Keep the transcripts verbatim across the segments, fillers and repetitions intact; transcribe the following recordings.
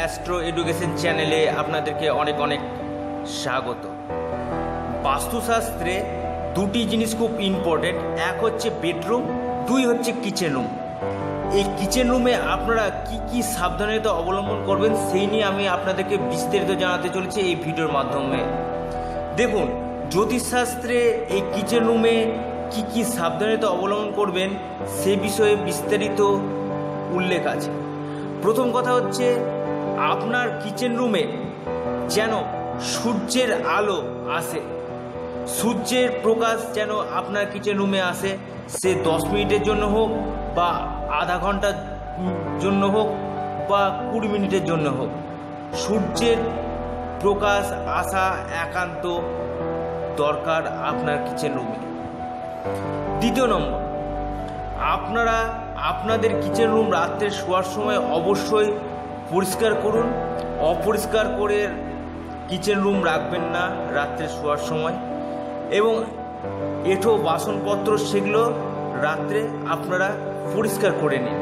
Astro education চ্যানেলে আপনাদেরকে অনেক অনেক স্বাগত। বাস্তুশাস্ত্রে দুটি জিনিস খুব ইম্পর্টেন্ট, এক হচ্ছে বেডরুম, দুই হচ্ছে কিচেন রুম। এই কিচেন রুমে আপনারা কি কি সাবধানতা অবলম্বন করবেন সেই নিয়ে আমি আপনাদেরকে বিস্তারিত জানাতে চলেছি এই ভিডিওর মাধ্যমে। দেখুন, জ্যোতিষশাস্ত্রে এই কিচেন রুমে কি কি সাবধানতা অবলম্বন করবেন সে বিষয়ে বিস্তারিত উল্লেখ আছে। প্রথম কথা হচ্ছে, আপনার কিচেন রুমে যেন সূর্যের আলো আসে, সূর্যের প্রকাশ যেন আপনার কিচেন রুমে আসে। সে দশ মিনিটের জন্য হোক বা আধা ঘন্টার জন্য হোক বা কুড়ি মিনিটের জন্য হোক, সূর্যের প্রকাশ আসা একান্ত দরকার আপনার কিচেন রুমে। দ্বিতীয় নম্বর, আপনারা আপনাদের কিচেন রুম রাত্রে শোয়ার সময় অবশ্যই পরিষ্কার করুন। অপরিষ্কার করে কিচেন রুম রাখবেন না রাত্রে শোয়ার সময়। এবং এঁঠো বাসনপত্র সেগুলো রাত্রে আপনারা পরিষ্কার করে নিন।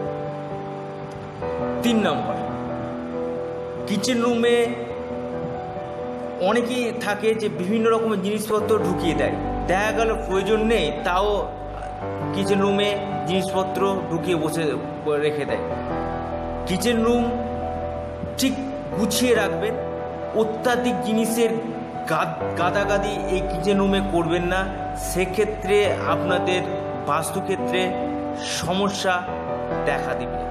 তিন নম্বর, কিচেন রুমে অনেকেই থাকে যে বিভিন্ন রকমের জিনিসপত্র ঢুকিয়ে দেয়, দেখা গেল প্রয়োজন নেই তাও কিচেন রুমে জিনিসপত্র ঢুকিয়ে বসে রেখে দেয়। কিচেন রুম ঠিক গুছিয়ে রাখবেন। অত্যাধিক জিনিসের গাদাগাদি এই কিচেন রুমে করবেন না, সেক্ষেত্রে আপনাদের বাস্তুক্ষেত্রে সমস্যা দেখা দিবে।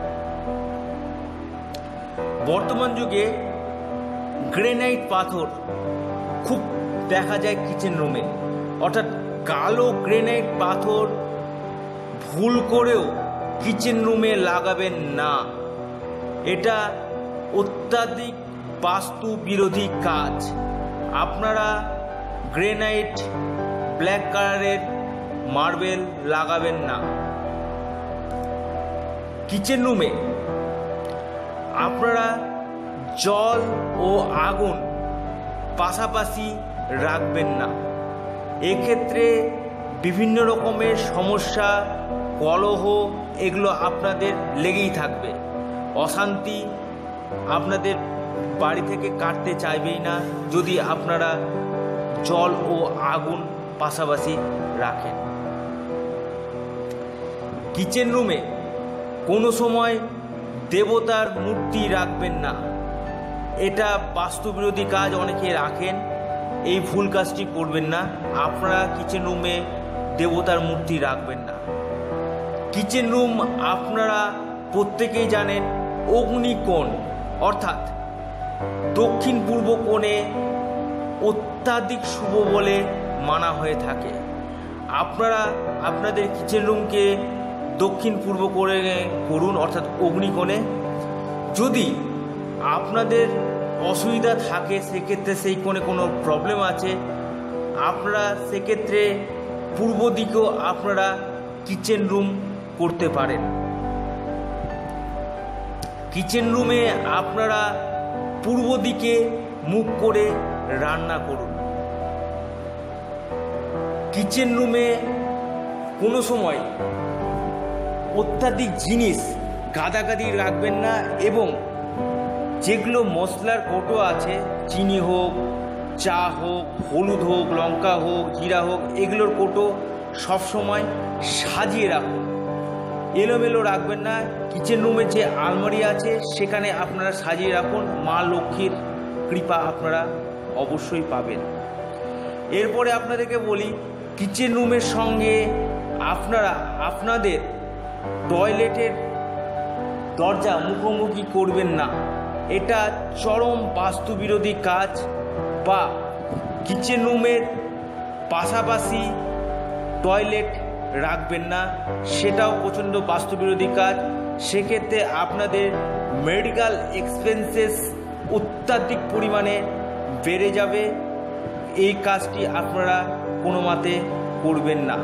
বর্তমান যুগে গ্রেনাইট পাথর খুব দেখা যায় কিচেন রুমে, অর্থাৎ কালো গ্রেনাইট পাথর ভুল করেও কিচেন রুমে লাগাবেন না। এটা অত্যাধিক বাস্তু বিরোধী কাজ। আপনারা গ্রেনাইট ব্ল্যাক কালারের মার্বেল লাগাবেন না। কিচেন রুমে আপনারা জল ও আগুন পাশাপাশি রাখবেন না। এক্ষেত্রে বিভিন্ন রকমের সমস্যা, কলহ এগুলো আপনাদের লেগেই থাকবে। অশান্তি আপনাদের বাড়ি থেকে কাটতে চাইবেই না যদি আপনারা জল ও আগুন পাশাপাশি রাখেন। কিচেন রুমে কোনো সময় দেবতার মূর্তি রাখবেন না। এটা বাস্তুবিরোধী কাজ, অনেকে রাখেন, এই ভুল কাজটি করবেন না। আপনারা কিচেন রুমে দেবতার মূর্তি রাখবেন না। কিচেন রুম আপনারা প্রত্যেকেই জানেন অগ্নিকোণ অর্থাৎ দক্ষিণ পূর্ব কোণে অত্যাধিক শুভ বলে মানা হয়ে থাকে। আপনারা আপনাদের কিচেন রুমকে দক্ষিণ পূর্ব করে করুন, অর্থাৎ অগ্নিকোণে। যদি আপনাদের অসুবিধা থাকে, সেক্ষেত্রে সেই কোণে কোনো প্রবলেম আছে, আপনারা সেক্ষেত্রে পূর্ব দিকেও আপনারা কিচেন রুম করতে পারেন। কিচেন রুমে আপনারা পূর্ব দিকে মুখ করে রান্না করুন। কিচেন রুমে কোনো সময় অত্যাধিক জিনিস গাদাগাদি রাখবেন না, এবং যেগুলো মশলার কৌটো আছে, চিনি হোক, চা হোক, হলুদ হোক, লঙ্কা হোক, জিরা হোক, এগুলোর কৌটো সবসময় সাজিয়ে রাখুন, এলোমেলো রাখবেন না। কিচেন রুমে যে আলমারি আছে সেখানে আপনারা সাজিয়ে রাখুন, মা লক্ষ্মীর কৃপা আপনারা অবশ্যই পাবেন। এরপরে আপনাদেরকে বলি, কিচেন রুমের সঙ্গে আপনারা আপনাদের টয়লেটের দরজা মুখোমুখি করবেন না। এটা চরম বাস্তুবিরোধী কাজ। বা কিচেন রুমের পাশাপাশি টয়লেট রাখবেন না, সেটাও প্রচণ্ড বাস্তুবিরোধী কাজ। সেক্ষেত্রে আপনাদের মেডিকেল এক্সপেন্সেস অত্যাধিক পরিমাণে বেড়ে যাবে। এই কাজটি আপনারা কোনো মতে করবেন না।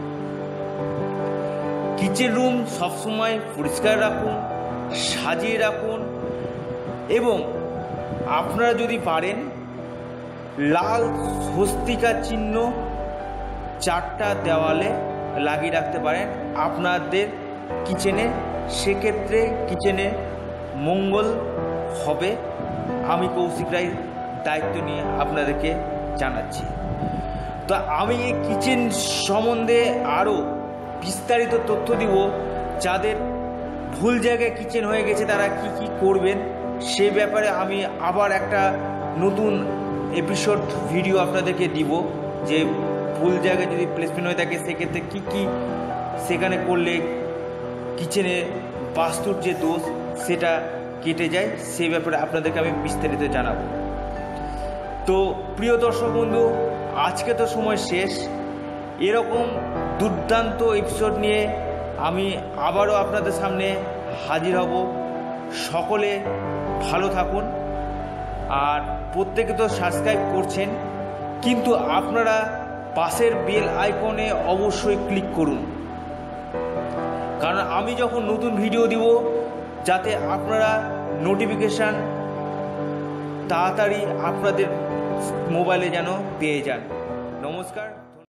কিচেন রুম সবসময় পরিষ্কার রাখুন, সাজিয়ে রাখুন, এবং আপনারা যদি পারেন লাল স্বস্তিকা চিহ্ন চারটা দেওয়ালে লাগিয়ে রাখতে পারেন আপনাদের কিচেনে। সেক্ষেত্রে কিচেনে মঙ্গল হবে আমি কৌশিক রায় দায়িত্ব নিয়ে আপনাদেরকে জানাচ্ছি। তো আমি এই কিচেন সম্বন্ধে আরও বিস্তারিত তথ্য দিব, যাদের ভুল জায়গায় কিচেন হয়ে গেছে তারা কি কি করবেন সে ব্যাপারে আমি আবার একটা নতুন এপিসোড ভিডিও আপনাদেরকে দিব, যে ভুল জায়গায় যদি প্লেসমেন্ট হয়ে থাকে সেক্ষেত্রে কী কী সেখানে করলে কিচেনে বাস্তুর যে দোষ সেটা কেটে যায়, সেই ব্যাপারে আপনাদেরকে আমি বিস্তারিত জানাবো। তো প্রিয় দর্শক বন্ধু, আজকে তো সময় শেষ, এরকম দুর্দান্ত এপিসোড নিয়ে আমি আবারও আপনাদের সামনে হাজির হব। সকলে ভালো থাকুন, আর প্রত্যেকে তো সাবস্ক্রাইব করছেন, কিন্তু আপনারা পাশের বেল আইকনে অবশ্যই ক্লিক করুন, কারণ আমি যখন নতুন ভিডিও দিব যাতে আপনারা নোটিফিকেশান তাড়াতাড়ি আপনাদের মোবাইলে যেন পেয়ে যান। নমস্কার।